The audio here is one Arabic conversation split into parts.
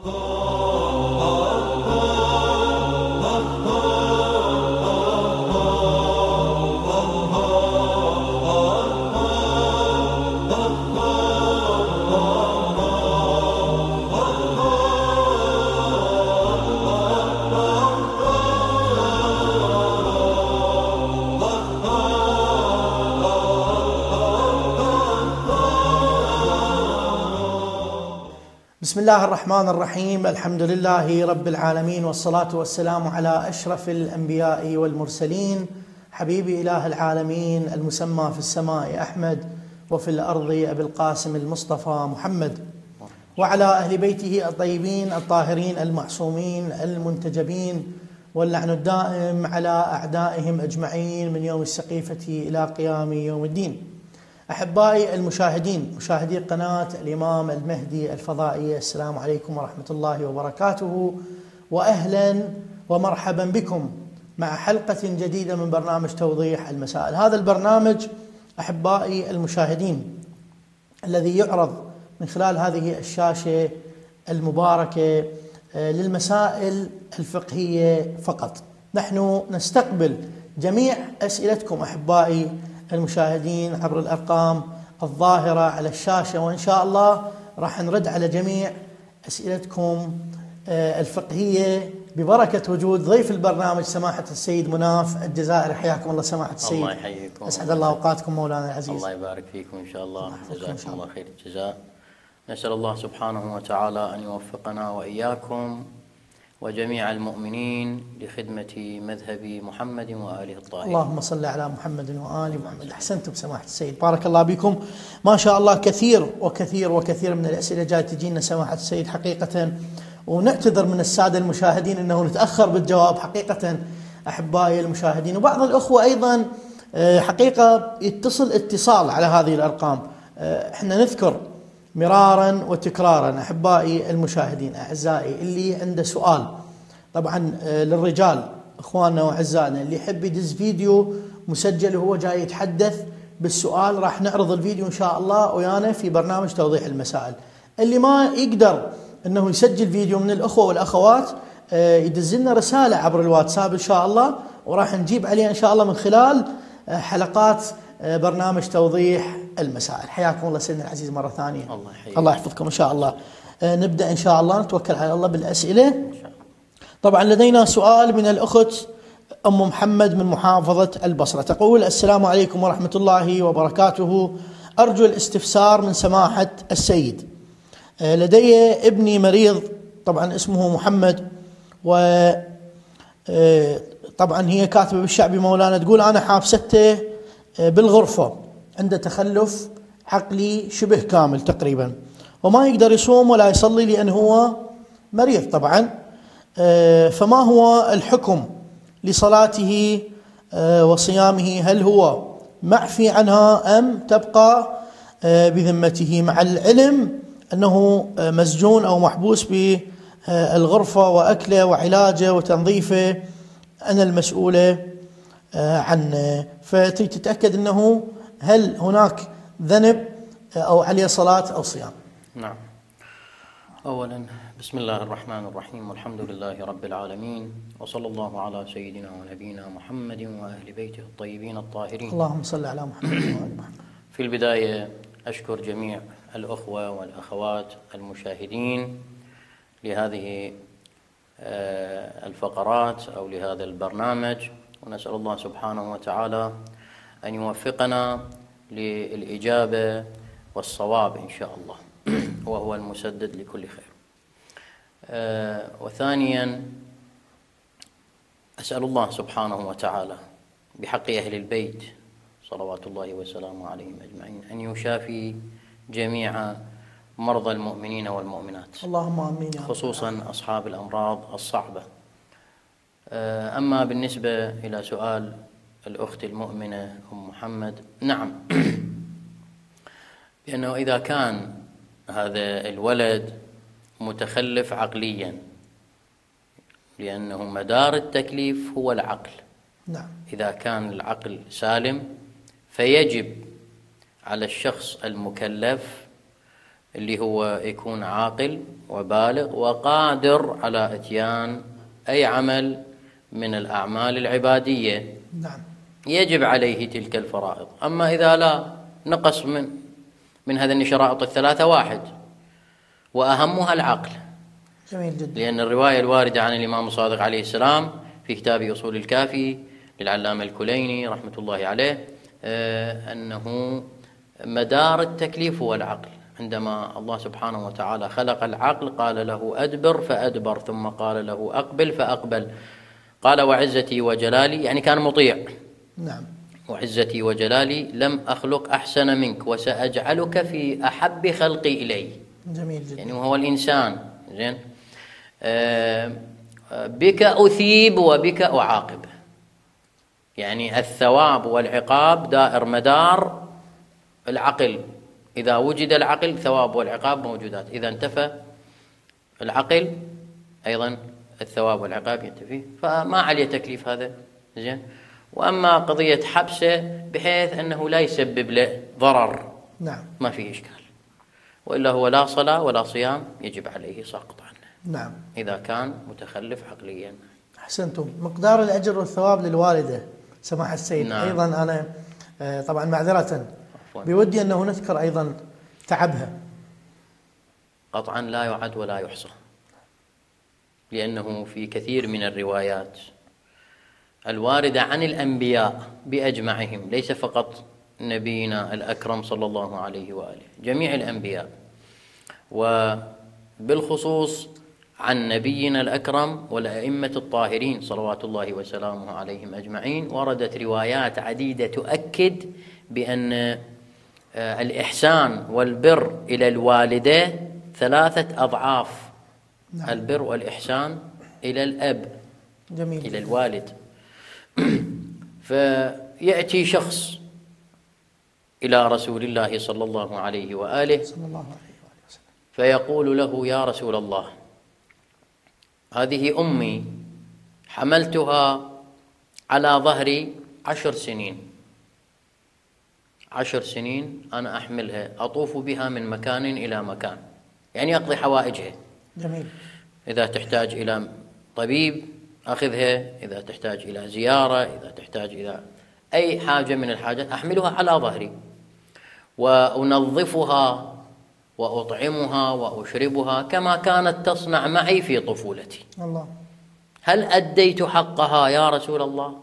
بسم الله الرحمن الرحيم. الحمد لله رب العالمين، والصلاة والسلام على أشرف الأنبياء والمرسلين، حبيب إله العالمين المسمى في السماء أحمد وفي الأرض أبي القاسم المصطفى محمد، وعلى أهل بيته الطيبين الطاهرين المعصومين المنتجبين، واللعن الدائم على أعدائهم أجمعين من يوم السقيفة إلى قيام يوم الدين. أحبائي المشاهدين، مشاهدي قناة الإمام المهدي الفضائية، السلام عليكم ورحمة الله وبركاته، وأهلا ومرحبا بكم مع حلقة جديدة من برنامج توضيح المسائل. هذا البرنامج أحبائي المشاهدين الذي يعرض من خلال هذه الشاشة المباركة للمسائل الفقهية فقط. نحن نستقبل جميع أسئلتكم أحبائي المشاهدين عبر الأرقام الظاهرة على الشاشة، وإن شاء الله راح نرد على جميع أسئلتكم الفقهية ببركة وجود ضيف البرنامج سماحة السيد مناف الجزائري. حياكم الله سماحة السيد. الله يحييكم. أسعد الله أوقاتكم مولانا العزيز. الله يبارك فيكم إن شاء الله، جزاكم الله خير الجزاء. نسأل الله سبحانه وتعالى أن يوفقنا وإياكم وجميع المؤمنين لخدمة مذهب محمد وآله الطاهرين. اللهم صل على محمد وآل محمد. أحسنتم سماحة السيد، بارك الله بكم. ما شاء الله كثير وكثير وكثير من الأسئلة جاي تجينا سماحة السيد حقيقة، ونعتذر من السادة المشاهدين أنه نتأخر بالجواب حقيقة أحبائي المشاهدين. وبعض الأخوة أيضا حقيقة اتصال على هذه الأرقام. احنا نذكر مرارا وتكرارا أحبائي المشاهدين أعزائي، اللي عنده سؤال طبعا للرجال إخواننا وأعزائنا اللي يحب يدز فيديو مسجل وهو جاي يتحدث بالسؤال، راح نعرض الفيديو إن شاء الله ويانا في برنامج توضيح المسائل. اللي ما يقدر أنه يسجل فيديو من الأخوة والأخوات يدز لنا رسالة عبر الواتساب إن شاء الله، وراح نجيب عليها إن شاء الله من خلال حلقات برنامج توضيح المسائل. حياكم الله سيدنا العزيز مرة ثانية. الله يحييكم. الله يحفظكم إن شاء الله. نبدأ إن شاء الله، نتوكل على الله بالأسئلة. طبعا لدينا سؤال من الأخت أم محمد من محافظة البصرة، تقول: السلام عليكم ورحمة الله وبركاته، أرجو الاستفسار من سماحة السيد. لدي ابني مريض، طبعا اسمه محمد، و طبعا هي كاتبة بالشعبي مولانا، تقول: أنا حابسته بالغرفة، عنده تخلف عقلي شبه كامل تقريبا، وما يقدر يصوم ولا يصلي لأن هو مريض طبعا. فما هو الحكم لصلاته وصيامه؟ هل هو معفي عنها أم تبقى بذمته، مع العلم أنه مسجون أو محبوس بالغرفة، وأكله وعلاجه وتنظيفه أنا المسؤولة عنه، فتريد تتأكد أنه هل هناك ذنب أو عليه صلاة أو صيام. نعم. أولا بسم الله الرحمن الرحيم، والحمد لله رب العالمين، وصلى الله على سيدنا ونبينا محمد وأهل بيته الطيبين الطاهرين. اللهم صل على محمد وآل محمد. في البداية أشكر جميع الأخوة والأخوات المشاهدين لهذه الفقرات أو لهذا البرنامج، ونسأل الله سبحانه وتعالى أن يوفقنا للإجابة والصواب إن شاء الله، وهو المسدد لكل خير. وثانيا أسأل الله سبحانه وتعالى بحق أهل البيت صلوات الله وسلامه عليهم أجمعين أن يشافي جميع مرضى المؤمنين والمؤمنات، اللهم آمين، خصوصا أصحاب الأمراض الصعبة. أما بالنسبة إلى سؤال الأخت المؤمنة أم محمد، نعم، لأنه إذا كان هذا الولد متخلف عقليا، لأنه مدار التكليف هو العقل، نعم، إذا كان العقل سالم فيجب على الشخص المكلف اللي هو يكون عاقل وبالغ وقادر على إتيان أي عمل من الأعمال العبادية. نعم. يجب عليه تلك الفرائض. أما إذا لا، نقص من هذه الشرائط الثلاثة واحد، وأهمها العقل. جميل جدا. لأن الرواية الواردة عن الإمام الصادق عليه السلام في كتاب أصول الكافي للعلامة الكليني رحمة الله عليه أنه مدار التكليف هو العقل. عندما الله سبحانه وتعالى خلق العقل قال له أدبر فأدبر، ثم قال له أقبل فأقبل. قال وعزتي وجلالي، يعني كان مطيع. نعم. وعزتي وجلالي لم أخلق أحسن منك وسأجعلك في أحب خلقي إلي. جميل جدا. يعني وهو الإنسان. زين. بك أثيب وبك أعاقب. يعني الثواب والعقاب دائر مدار العقل. إذا وجد العقل ثواب والعقاب موجودات، إذا انتفى العقل أيضا الثواب والعقاب ينتفي، فما عليه تكليف هذا. زين. وأما قضية حبسه بحيث أنه لا يسبب له ضرر، نعم، ما فيه إشكال، وإلا هو لا صلاة ولا صيام يجب عليه ساقط عنه. نعم. إذا كان متخلف عقليا. أحسنتم. مقدار الأجر والثواب للوالدة سماحة السيد. نعم. أيضا أنا طبعا معذرة بودي أنه نذكر أيضا تعبها. قطعا لا يعد ولا يحصى، لأنه في كثير من الروايات الواردة عن الأنبياء بأجمعهم، ليس فقط نبينا الأكرم صلى الله عليه وآله، جميع الأنبياء، وبالخصوص عن نبينا الأكرم والأئمة الطاهرين صلوات الله وسلامه عليهم أجمعين، وردت روايات عديدة تؤكد بأن الإحسان والبر إلى الوالدة 3 أضعاف. نعم. البر والإحسان إلى الأب. جميل. إلى الوالد. فيأتي شخص إلى رسول الله صلى الله عليه وآله فيقول له يا رسول الله، هذه أمي حملتها على ظهري 10 سنين، 10 سنين أنا أحملها أطوف بها من مكان إلى مكان، يعني أقضي حوائجها. جميل. إذا تحتاج إلى طبيب أخذها، إذا تحتاج إلى زيارة، إذا تحتاج إلى أي حاجة من الحاجات أحملها على ظهري، وأنظفها وأطعمها وأشربها كما كانت تصنع معي في طفولتي. الله. هل أديت حقها يا رسول الله؟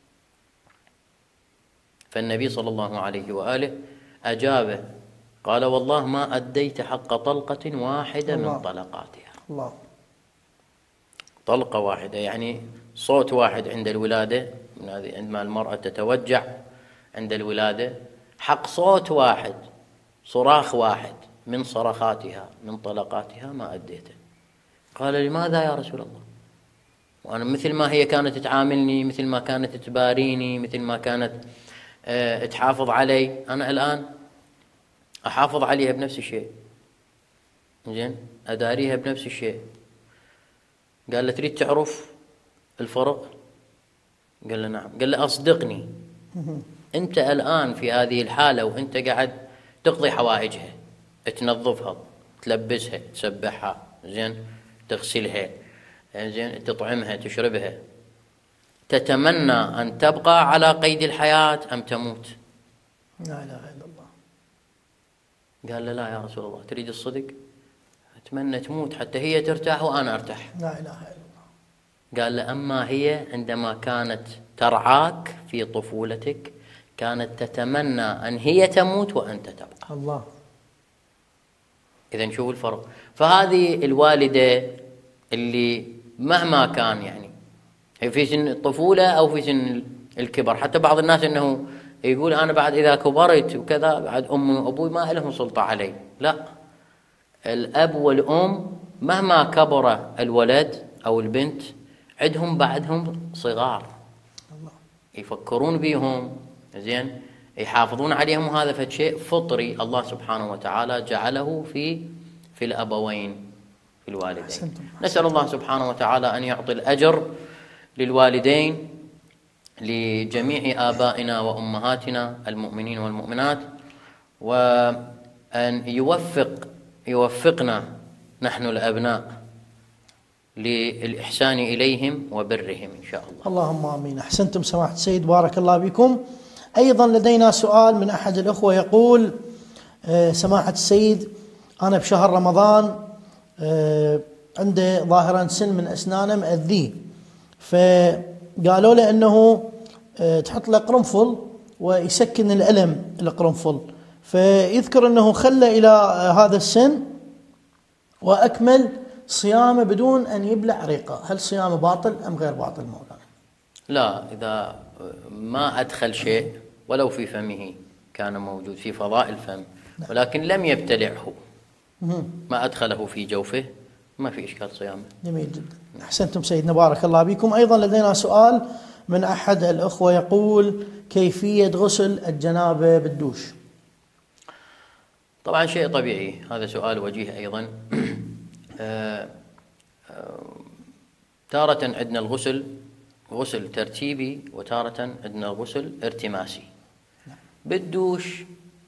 فالنبي صلى الله عليه وآله أجابه قال والله ما أديت حق طلقة واحدة من طلقاتها. الله. طلقة واحدة يعني صوت واحد عند الولادة، عندما المرأة تتوجع عند الولادة، حق صوت واحد، صراخ واحد من صرخاتها من طلقاتها ما أديته. قال لماذا يا رسول الله؟ وأنا مثل ما هي كانت تعاملني، مثل ما كانت تباريني، مثل ما كانت تحافظ علي، أنا الآن أحافظ عليها بنفس الشيء. زين، أداريها بنفس الشيء. قال له تريد تعرف الفرق؟ قال له نعم. قال له أصدقني، أنت الآن في هذه الحالة وأنت قاعد تقضي حوائجها، تنظفها، تلبسها، تسبحها، زين، تغسلها، زين، تطعمها، تشربها، تتمنى أن تبقى على قيد الحياة أم تموت؟ لا إله إلا الله. قال له لا يا رسول الله، تريد الصدق؟ أتمنى تموت حتى هي ترتاح وأنا أرتاح. لا إله إلا الله. قال له أما هي عندما كانت ترعاك في طفولتك كانت تتمنى أن هي تموت وأنت تبقى. الله. إذن شوفوا الفرق. فهذه الوالدة اللي مهما كان يعني في سن الطفولة أو في سن الكبر، حتى بعض الناس أنه يقول أنا بعد إذا كبرت وكذا بعد أمي وأبوي ما لهم سلطة علي. لا، الأب والأم مهما كبر الولد أو البنت عندهم بعدهم صغار، يفكرون بيهم، زين، يحافظون عليهم، وهذا فشيء فطري الله سبحانه وتعالى جعله في الأبوين، في الوالدين. نسأل الله سبحانه وتعالى أن يعطي الأجر للوالدين، لجميع آبائنا وأمهاتنا المؤمنين والمؤمنات، وأن يوفق يوفقنا نحن الأبناء للإحسان إليهم وبرهم إن شاء الله. اللهم آمين. أحسنتم سماحة السيد، بارك الله بكم. أيضا لدينا سؤال من أحد الأخوة يقول: سماحة السيد، أنا بشهر رمضان عنده ظاهرا سن من أسنانه مأذيه، فقالوا له أنه تحط له قرنفل ويسكن الألم القرنفل، فيذكر أنه خلى إلى هذا السن وأكمل صيامه بدون أن يبلع ريقه، هل صيامه باطل أم غير باطل مولانا؟ لا، إذا ما أدخل شيء ولو في فمه كان موجود في فضاء الفم ولكن لم يبتلعه، ما أدخله في جوفه، ما في إشكال صيامه. جميل جدا. أحسنتم سيدنا، بارك الله بكم. أيضا لدينا سؤال من أحد الأخوة يقول: كيفية غسل الجنابة بالدوش؟ طبعا شيء طبيعي، هذا سؤال وجيه أيضا. تارة عندنا الغسل غسل ترتيبي، وتارة عندنا غسل ارتماسي. بالدوش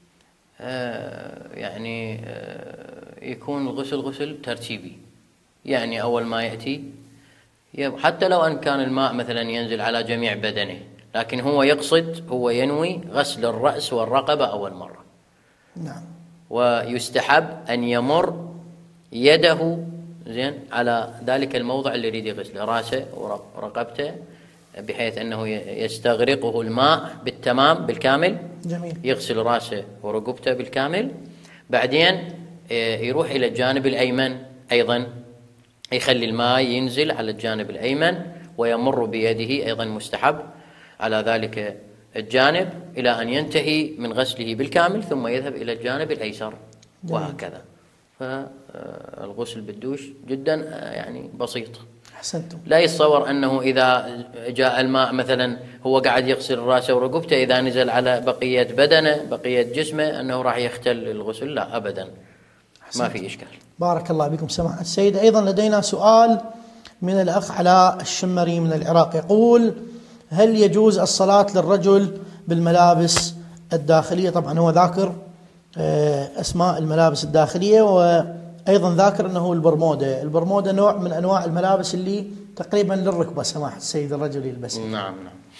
يعني يكون الغسل غسل ترتيبي، يعني أول ما يأتي حتى لو أن كان الماء مثلا ينزل على جميع بدنه، لكن هو يقصد، هو ينوي غسل الرأس والرقبة أول مرة. نعم. ويستحب أن يمر يده زين على ذلك الموضع اللي يريد يغسله، راسه ورقبته، بحيث أنه يستغرقه الماء بالتمام بالكامل. جميل. يغسل راسه ورقبته بالكامل، بعدين يروح إلى الجانب الأيمن أيضا، يخلي الماء ينزل على الجانب الأيمن ويمر بيده أيضا مستحب على ذلك الجانب إلى أن ينتهي من غسله بالكامل، ثم يذهب إلى الجانب الأيسر. جميل. وهكذا. فالغسل بالدوش جدا يعني بسيط. أحسنتم. لا يتصور أنه إذا جاء الماء مثلا هو قاعد يغسل راسه ورقبته، إذا نزل على بقية بدنه بقية جسمه أنه راح يختل الغسل، لا أبدا. ما في إشكال. بارك الله بكم سماحة السيد. أيضا لدينا سؤال من الأخ علاء الشمري من العراق يقول: هل يجوز الصلاة للرجل بالملابس الداخلية؟ طبعا هو ذاكر أسماء الملابس الداخلية، وأيضا ذاكر أنه البرمودة نوع من أنواع الملابس اللي تقريبا للركبة سماحة السيد الرجل يلبسها. نعم.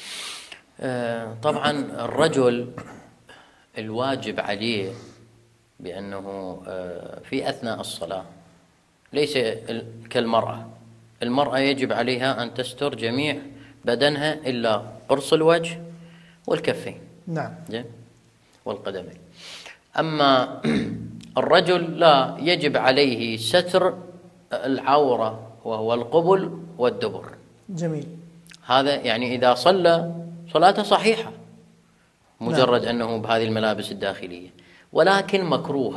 طبعا الرجل الواجب عليه بأنه في أثناء الصلاة ليس كالمرأة. المرأة يجب عليها أن تستر جميع بدنها إلا قرص الوجه والكفين. نعم. والقدمين. أما الرجل لا، يجب عليه ستر العورة وهو القبل والدبر. جميل. هذا يعني إذا صلى صلاته صحيحة مجرد أنه بهذه الملابس الداخلية، ولكن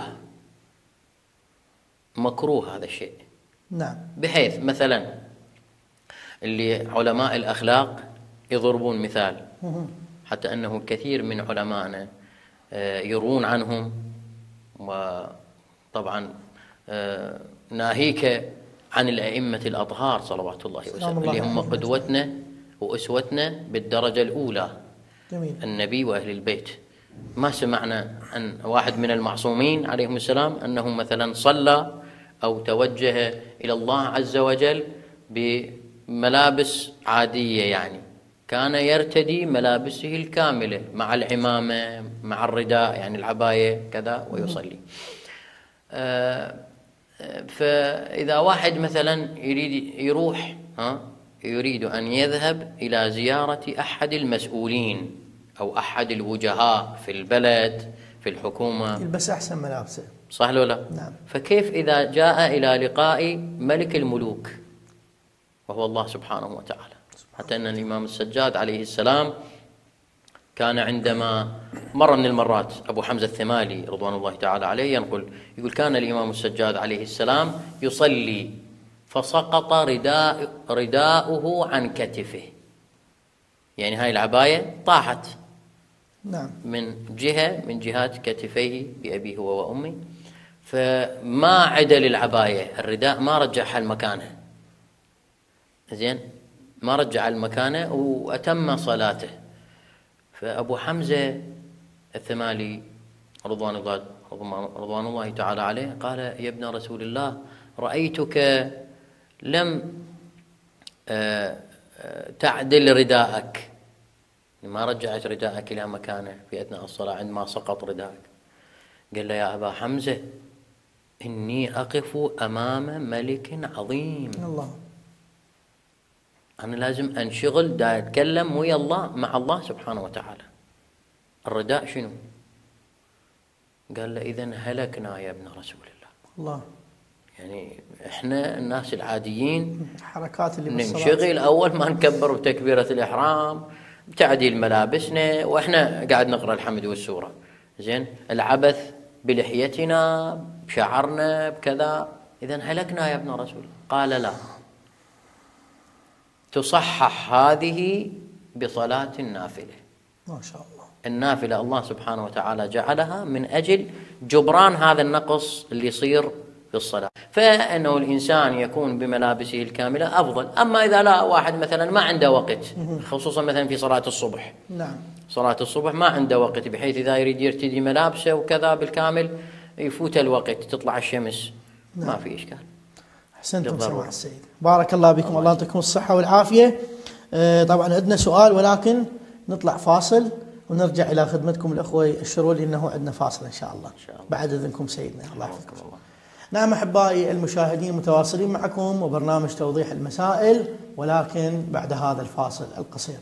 مكروه هذا الشيء. نعم. بحيث مثلا اللي علماء الأخلاق يضربون مثال، حتى أنه كثير من علمائنا يروون عنهم، وطبعا ناهيك عن الأئمة الأطهار صلوات الله وسلامه اللي هم قدوتنا وأسوتنا بالدرجة الأولى. جميل. النبي وأهل البيت. ما سمعنا أن واحد من المعصومين عليهم السلام أنه مثلا صلى أو توجه إلى الله عز وجل بملابس عادية، يعني كان يرتدي ملابسه الكاملة مع العمامة مع الرداء، يعني العباية كذا، ويصلي. فإذا واحد مثلا يريد أن يذهب إلى زيارة أحد المسؤولين أو أحد الوجهاء في البلد في الحكومة، يلبس أحسن ملابسه، صح ولا لا؟ نعم. فكيف إذا جاء إلى لقاء ملك الملوك وهو الله سبحانه وتعالى؟ حتى أن الإمام السجاد عليه السلام كان عندما مرة من المرات أبو حمزة الثمالي رضوان الله تعالى عليه يقول كان الإمام السجاد عليه السلام يصلي فسقط رداؤه عن كتفه، يعني هاي العباية طاحت. نعم. من جهات كتفيه بأبيه هو وأمي، فما عدل العباية، الرداء ما رجعها لمكانه، زين، ما رجع المكانه وأتم صلاته. فأبو حمزة الثمالي رضوان الله رضوان الله تعالى عليه قال: يا ابن رسول الله، رأيتك لم تعدل رداءك، ما رجعت رداءك إلى مكانه في أثناء الصلاة عندما سقط رداءك. قال له: يا أبا حمزة، إني أقف أمام ملك عظيم، الله، أنا لازم أنشغل دا أتكلم ويا الله مع الله سبحانه وتعالى. الرداء شنو؟ قال له: إذن هلكنا يا ابن رسول الله. يعني إحنا الناس العاديين الحركات اللي ننشغل أول ما نكبر بتكبيرة الإحرام، بتعديل ملابسنا وإحنا قاعد نقرأ الحمد والسورة، زين، العبث بلحيتنا بشعرنا بكذا، إذن هلكنا يا ابن رسول. قال: لا، تصحح هذه بصلاة النافلة. ما شاء الله. النافلة الله سبحانه وتعالى جعلها من أجل جبران هذا النقص اللي يصير في الصلاة، فإنه الإنسان يكون بملابسه الكاملة أفضل. أما إذا لا، واحد مثلا ما عنده وقت، خصوصا مثلا في صلاة الصبح، نعم، صلاة الصبح ما عنده وقت، بحيث إذا يريد يرتدي ملابسه وكذا بالكامل يفوت الوقت، تطلع الشمس، ما في إشكال. أحسنتم سماحة السيد، بارك الله بكم، الله يعطيكم الصحة والعافية. طبعا عندنا سؤال، ولكن نطلع فاصل ونرجع إلى خدمتكم الأخوة يأشروا لي أنه عندنا فاصل إن شاء الله بعد إذنكم سيدنا. الله يحفظكم. نعم أحبائي المشاهدين، متواصلين معكم وبرنامج توضيح المسائل، ولكن بعد هذا الفاصل القصير.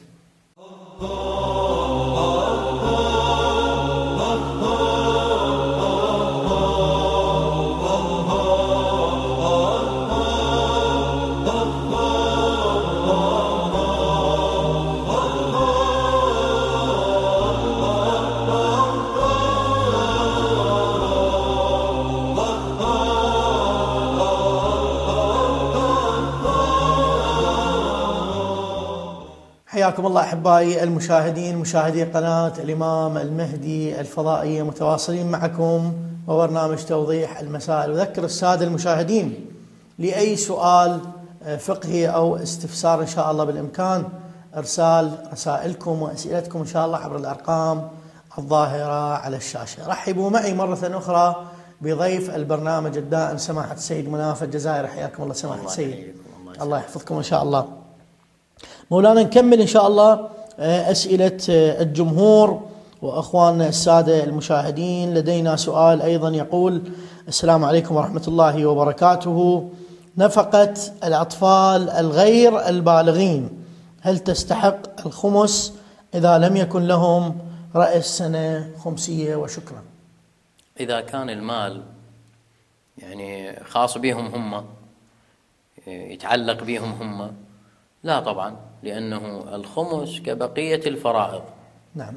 حياكم الله أحبائي المشاهدين، مشاهدي قناة الإمام المهدي الفضائية، متواصلين معكم وبرنامج توضيح المسائل. أذكر السادة المشاهدين، لأي سؤال فقهي أو استفسار إن شاء الله بالإمكان إرسال رسائلكم وأسئلتكم إن شاء الله عبر الأرقام الظاهرة على الشاشة. رحبوا معي مرة أخرى بضيف البرنامج الدائم سماحة السيد مناف الجزائري. حياكم الله سماحة السيد، الله يحفظكم إن شاء الله. مولانا نكمل إن شاء الله أسئلة الجمهور وأخواننا السادة المشاهدين. لدينا سؤال أيضا يقول: السلام عليكم ورحمة الله وبركاته، نفقة الأطفال الغير البالغين هل تستحق الخمس إذا لم يكن لهم رأس سنة خمسية؟ وشكرا. إذا كان المال يعني خاص بهم هم، يتعلق بهم هم، لا طبعا، لأنه الخمس كبقية الفرائض. نعم.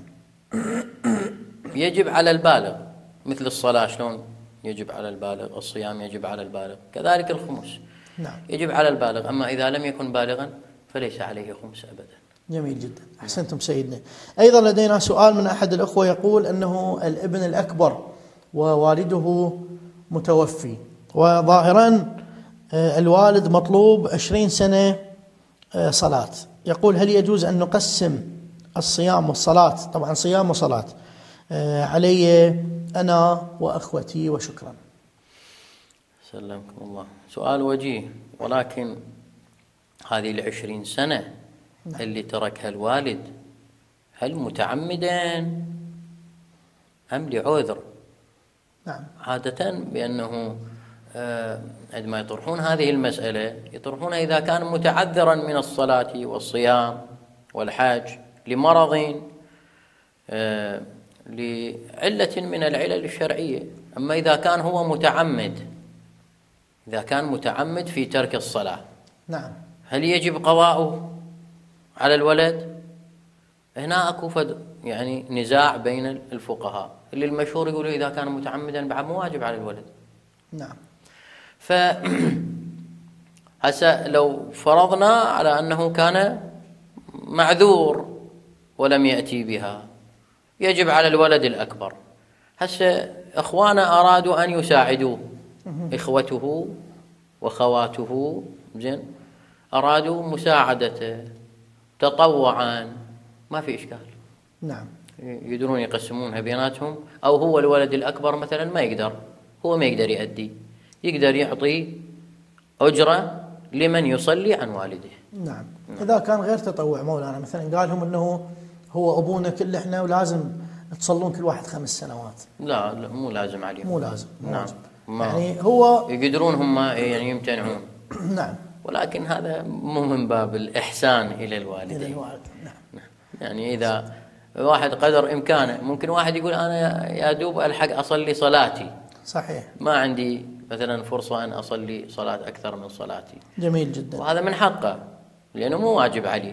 يجب على البالغ، مثل الصلاة شلون يجب على البالغ، الصيام يجب على البالغ، كذلك الخمس نعم يجب على البالغ. أما إذا لم يكن بالغا فليس عليه خمس أبدا. جميل جدا، أحسنتم سيدنا. أيضا لدينا سؤال من أحد الأخوة يقول أنه الابن الأكبر ووالده متوفي، وظاهرا الوالد مطلوب 20 سنة صلاة. يقول: هل يجوز أن نقسم الصيام والصلاة، طبعا صيام وصلاة، علي أنا وأخوتي؟ وشكرا. سلمكم الله. سؤال وجيه، ولكن هذه 20 سنة اللي تركها الوالد هل متعمدا أم لعذر؟ نعم. عادة بأنه عندما يطرحون هذه المسألة يطرحونها إذا كان متعذرا من الصلاة والصيام والحج لمرض، لعلة من العلل الشرعية. أما إذا كان هو متعمد، إذا كان متعمد في ترك الصلاة، نعم، هل يجب قضاؤه على الولد؟ هنا أكو يعني نزاع بين الفقهاء، اللي المشهور يقولوا إذا كان متعمدا بعد مو واجب على الولد. نعم. هسه لو فرضنا على أنه كان معذور ولم يأتي بها، يجب على الولد الأكبر. هسه إخوانه أرادوا أن يساعدوه، إخوته وخواته، زين، أرادوا مساعدته تطوعا، ما في إشكال. نعم. يقدرون يقسمونها بيناتهم، أو هو الولد الأكبر مثلا ما يقدر، هو ما يقدر يؤدي، يقدر يعطي أجرة لمن يصلي عن والده. نعم. إذا كان غير تطوع مولانا، مثلا قال لهم أنه هو أبونا كل إحنا ولازم تصلون كل واحد 5 سنوات. لا مو لازم عليهم. مو لازم. نعم. يعني هو يقدرون هم يعني يمتنعون. نعم. ولكن هذا مو من باب الإحسان إلى الوالدين. إلى الوالد. نعم. يعني إذا واحد قدر إمكانه، ممكن واحد يقول أنا يا دوب ألحق أصلي صلاتي. صحيح. ما عندي مثلا فرصة أن أصلي صلاة أكثر من صلاتي. جميل جدا. وهذا من حقه لأنه مو واجب عليه.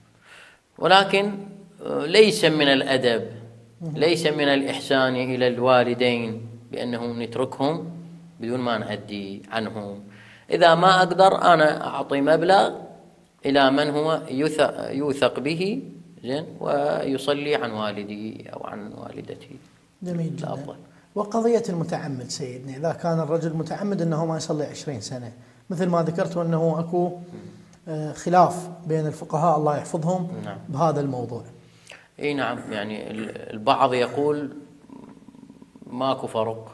ولكن ليس من الأدب، ليس من الإحسان إلى الوالدين بأنه نتركهم بدون ما نأدي عنهم. إذا ما أقدر أنا أعطي مبلغ إلى من هو يوثق به زين ويصلي عن والدي أو عن والدتي. جميل جدا. أفضل. وقضية المتعمد سيدنا، إذا كان الرجل متعمد أنه ما يصلي 20 سنة مثل ما ذكرت، أنه أكو خلاف بين الفقهاء الله يحفظهم. نعم. بهذا الموضوع. اي نعم. يعني البعض يقول ماكو فرق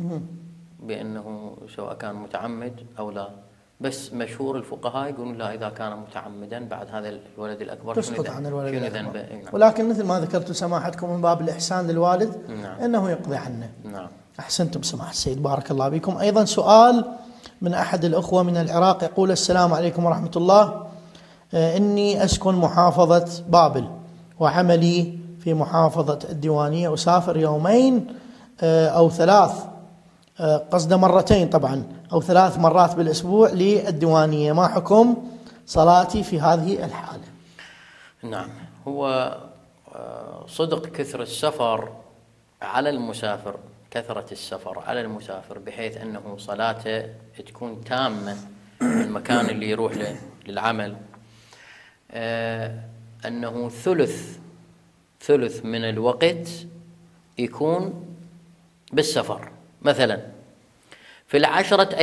بأنه سواء كان متعمد أو لا، بس مشهور الفقهاء يقولون لا، إذا كان متعمدا بعد هذا الولد الأكبر تسقط عن الولد الأكبر. نعم. ولكن مثل ما ذكرت سماحتكم من باب الإحسان للوالد. نعم. أنه يقضي عنه. نعم. أحسنتم سماحة السيد، بارك الله بكم. أيضا سؤال من أحد الأخوة من العراق يقول: السلام عليكم ورحمة الله، إني أسكن محافظة بابل وعملي في محافظة الديوانية، أسافر 2 أو 3 قصد مرتين طبعا أو 3 مرات بالأسبوع للديوانية، ما حكم صلاتي في هذه الحالة؟ نعم. هو صدق كثرة السفر على المسافر، كثرة السفر على المسافر بحيث أنه صلاته تكون تامة في المكان اللي يروح له للعمل، أنه ثلث من الوقت يكون بالسفر. مثلا في 10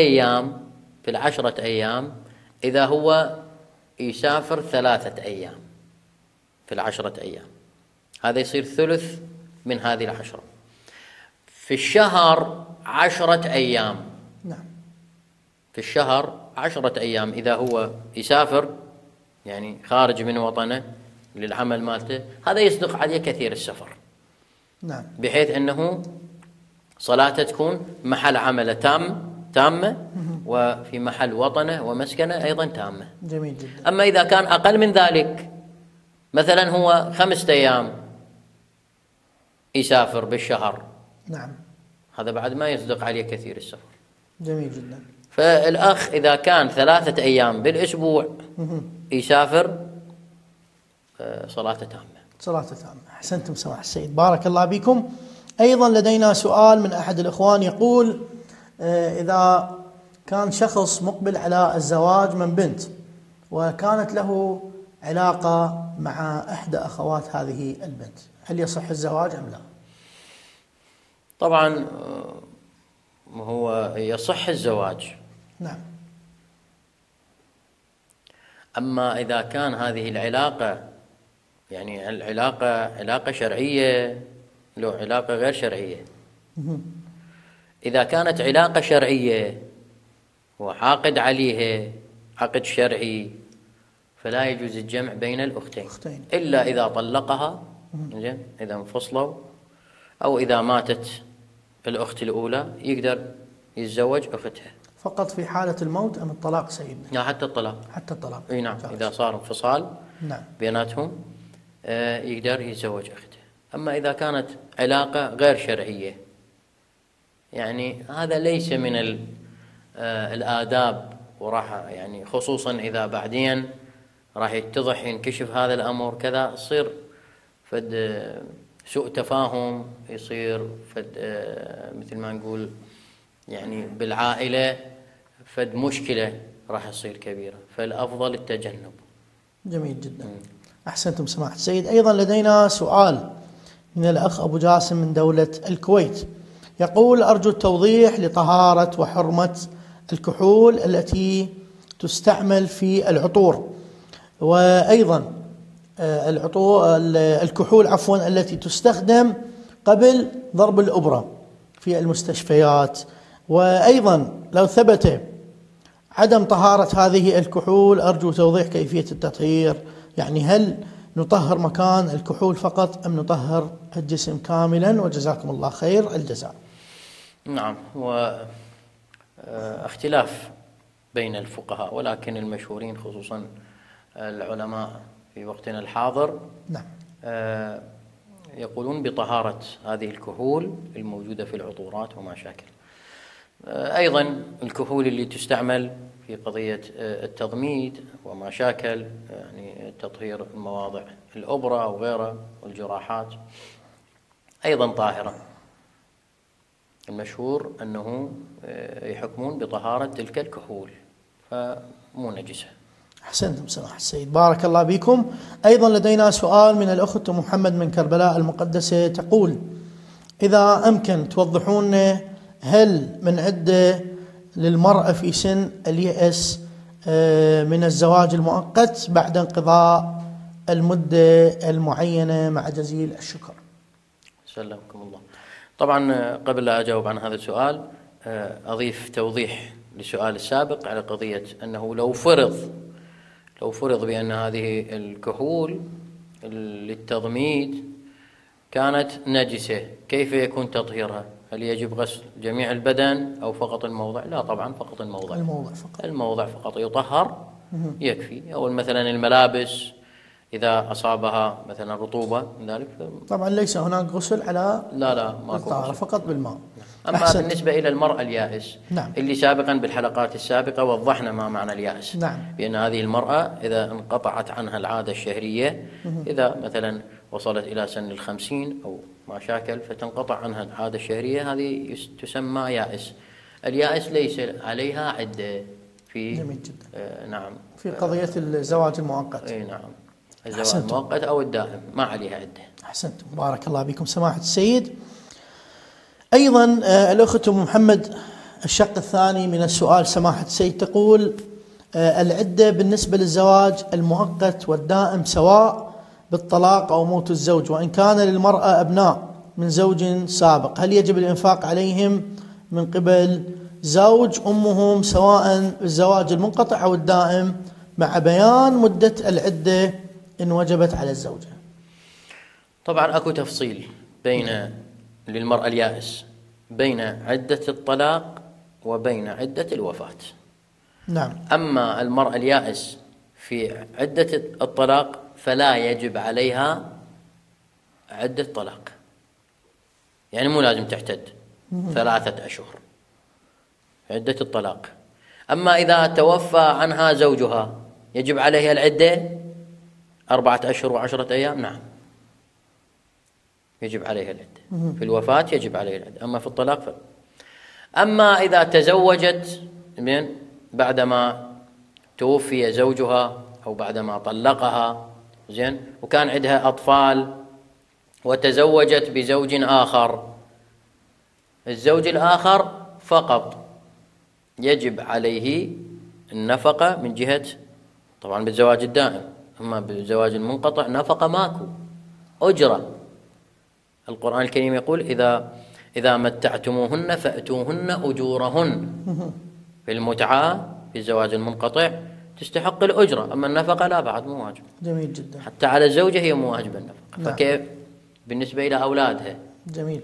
أيام إذا هو يسافر 3 أيام في 10 أيام، هذا يصير ثلث من هذه 10. في الشهر 10 أيام. نعم. في الشهر 10 أيام إذا هو يسافر يعني خارج من وطنه للعمل مالته، هذا يصدق عليه كثير السفر. نعم. بحيث أنه صلاته تكون محل عمله تامة وفي محل وطنه ومسكنه أيضا تامة. جميل جدا. أما إذا كان أقل من ذلك، مثلا هو 5 أيام يسافر بالشهر، نعم، هذا بعد ما يصدق عليه كثير السفر. جميل جدا. فالأخ إذا كان 3 أيام بالأسبوع يسافر، صلاته تامة. صلاته تامة. أحسنتم سماحة السيد، بارك الله بكم. أيضا لدينا سؤال من أحد الإخوان يقول: إذا كان شخص مقبل على الزواج من بنت وكانت له علاقة مع إحدى أخوات هذه البنت، هل يصح الزواج أم لا؟ طبعا هو يصح الزواج. نعم. أما إذا كان هذه العلاقة يعني علاقة شرعية لو علاقة غير شرعية، إذا كانت علاقة شرعية وعاقد عليها عقد شرعي فلا يجوز الجمع بين الأختين إلا إذا طلقها، إذا انفصلوا، أو إذا ماتت الأخت الأولى يقدر يتزوج أختها. فقط في حالة الموت أم الطلاق سيدنا؟ لا، حتى الطلاق. حتى الطلاق. اي نعم. إذا صار انفصال نعم بيناتهم يقدر يتزوج أخته. أما إذا كانت علاقة غير شرعية يعني هذا ليس من الآداب، وراح يعني خصوصا إذا بعدين راح يتضح ينكشف هذا الأمر كذا، يصير فد سوء تفاهم، يصير فد مثل ما نقول يعني بالعائلة فد مشكلة راح تصير كبيرة، فالأفضل التجنب. جميل جدا. أحسنتم سماحة السيد. أيضا لدينا سؤال من الأخ أبو جاسم من دولة الكويت يقول: أرجو التوضيح لطهارة وحرمة الكحول التي تستعمل في العطور، وأيضا الكحول عفوا التي تستخدم قبل ضرب الإبرة في المستشفيات. وأيضا لو ثبت عدم طهارة هذه الكحول أرجو توضيح كيفية التطهير، يعني هل نطهر مكان الكحول فقط أم نطهر الجسم كاملا؟ وجزاكم الله خير الجزاء. نعم، واختلاف بين الفقهاء، ولكن المشهورين خصوصا العلماء في وقتنا الحاضر نعم يقولون بطهارة هذه الكحول الموجودة في العطورات وما شاكل. أيضا الكحول اللي تستعمل في قضية التضميد وما شاكل، يعني تطهير المواضع الأبرة أو غيرها والجراحات، أيضا طاهرة. المشهور أنه يحكمون بطهارة تلك الكحول فمو نجسة. أحسنتم سماحة السيد، بارك الله بكم. أيضا لدينا سؤال من الأخت محمد من كربلاء المقدسة، تقول: إذا أمكن توضحون هل من عدة للمرأة في سن اليأس من الزواج المؤقت بعد انقضاء المدة المعينة؟ مع جزيل الشكر. سلمكم الله. طبعا قبل لا أجاوب عن هذا السؤال أضيف توضيح للسؤال السابق على قضية أنه لو فرض بأن هذه الكحول للتضميد كانت نجسة، كيف يكون تطهيرها؟ هل يجب غسل جميع البدن أو فقط الموضع؟ لا طبعا فقط الموضع. الموضع فقط يطهر يكفي. أو مثلا الملابس إذا أصابها مثلا رطوبة من ذلك طبعا ليس هناك غسل على لا ماكو غسل، فقط بالماء. أما بالنسبة إلى المرأة اليائس، نعم. اللي سابقا بالحلقات السابقة وضحنا ما معنى اليائس. نعم. بأن هذه المرأة إذا انقطعت عنها العادة الشهرية، إذا مثلا وصلت إلى سن 50 أو ما شاكل فتنقطع عنها العادة الشهرية، هذه تسمى يائس. اليائس ليس عليها عدة في جميل جدا. نعم، في قضية الزواج المؤقت. أي نعم، الزواج المؤقت أو الدائم ما عليها عدة. أحسنتم، بارك الله بكم سماحة السيد. أيضا الأخت محمد الشق الثاني من السؤال سماحة السيد تقول: العدة بالنسبة للزواج المؤقت والدائم سواء بالطلاق أو موت الزوج، وإن كان للمرأة أبناء من زوج سابق، هل يجب الإنفاق عليهم من قبل زوج أمهم سواء بالزواج المنقطع أو الدائم، مع بيان مدة العدة إن وجبت على الزوجة؟ طبعا أكو تفصيل بين للمرأة اليائس بين عدة الطلاق وبين عدة الوفاة. نعم. أما المرأة اليائس في عدة الطلاق فلا يجب عليها عدة طلاق، يعني مو لازم تعتد 3 أشهر عدة الطلاق. أما إذا توفى عنها زوجها يجب عليها العدة 4 أشهر و10 أيام. نعم يجب عليها العدة. في الوفاة يجب عليها العدة، أما في الطلاق فلا. أما إذا تزوجت بعدما توفي زوجها أو بعدما طلقها وكان عندها أطفال وتزوجت بزوج آخر، الزوج الآخر فقط يجب عليه النفقة من جهة طبعا بالزواج الدائم. أما بالزواج المنقطع نفقة ماكو، أجرة. القرآن الكريم يقول: إذا متعتموهن فأتوهن أجورهن. في المتعة في الزواج المنقطع تستحق الأجرة، أما النفقة لا، بعد مو واجب. جميل جدا. حتى على الزوجة هي مو واجبة النفقة. نعم. فكيف بالنسبة إلى أولادها؟ جميل.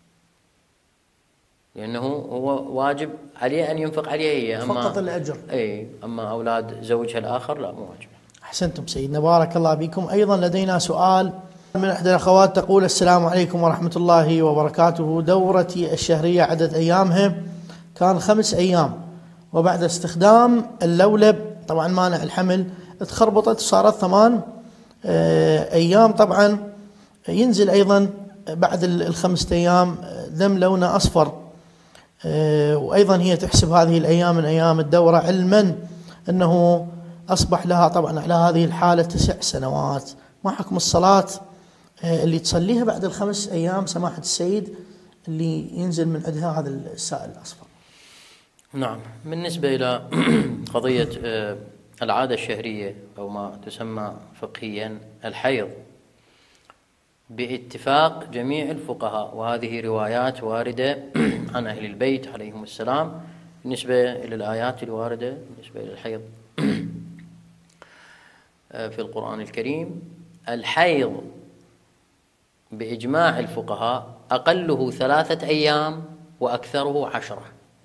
لأنه هو واجب عليه أن ينفق عليها هي، أما فقط الأجر. أي، أما أولاد زوجها الآخر لا، مو واجب. أحسنتم سيدنا، بارك الله بكم. أيضا لدينا سؤال من إحدى الأخوات تقول: السلام عليكم ورحمة الله وبركاته. دورتي الشهرية عدد أيامها كان 5 أيام، وبعد استخدام اللولب طبعا مانع الحمل تخربطت وصارت 8 أيام. طبعا ينزل أيضا بعد ال5 أيام دم لونه أصفر، وأيضا هي تحسب هذه الأيام من أيام الدورة، علما أنه أصبح لها طبعا على هذه الحالة 9 سنوات. ما حكم الصلاة اللي تصليها بعد ال5 أيام سماحة السيد اللي ينزل من عندها هذا السائل الأصفر؟ نعم، بالنسبة إلى قضية العادة الشهرية أو ما تسمى فقهيا الحيض باتفاق جميع الفقهاء، وهذه روايات واردة عن أهل البيت عليهم السلام بالنسبة إلى الآيات الواردة بالنسبة إلى الحيض في القرآن الكريم. الحيض بإجماع الفقهاء أقله 3 أيام وأكثره 10.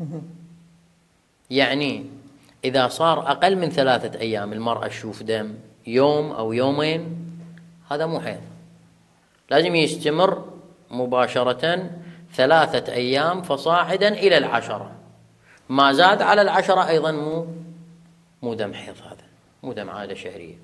يعني إذا صار أقل من 3 أيام المرأة تشوف دم يوم أو يومين، هذا مو حيض، لازم يستمر مباشرة 3 أيام فصاعدا إلى 10. ما زاد على 10 أيضا مو دم حيض، هذا مو دم عادة شهرية.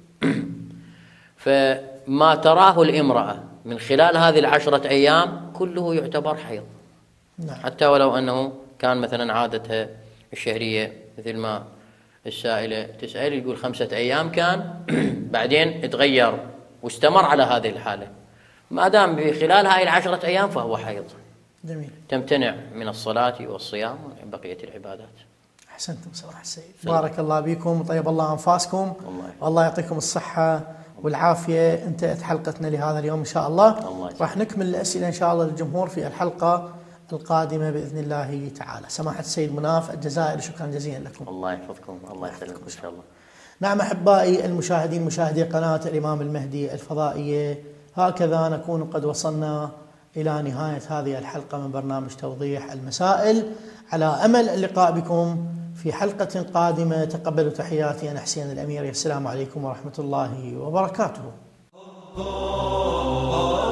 فما تراه الامرأة من خلال هذه 10 أيام كله يعتبر حيض. حتى ولو أنه كان مثلا عادتها الشهرية مثل ما السائلة تسأل يقول 5 أيام كان بعدين تغير واستمر على هذه الحالة، ما دام بخلال هاي 10 أيام فهو حيض. جميل. تمتنع من الصلاة والصيام وبقية العبادات. أحسنتم صراحة السيد، بارك الله بكم وطيب الله أنفاسكم، والله يعطيكم الصحة والعافية. انتهت حلقتنا لهذا اليوم إن شاء الله. راح نكمل الأسئلة إن شاء الله للجمهور في الحلقة القادمة بإذن الله تعالى. سماحة السيد مناف الجزائري، شكرا جزيلا لكم. الله يحفظكم، الله يسلمكم إن شاء الله. نعم أحبائي المشاهدين، مشاهدي قناة الإمام المهدي الفضائية، هكذا نكون قد وصلنا إلى نهاية هذه الحلقة من برنامج توضيح المسائل، على أمل اللقاء بكم في حلقة قادمة. تقبلوا تحياتي، أنا حسين الأميري، السلام عليكم ورحمة الله وبركاته.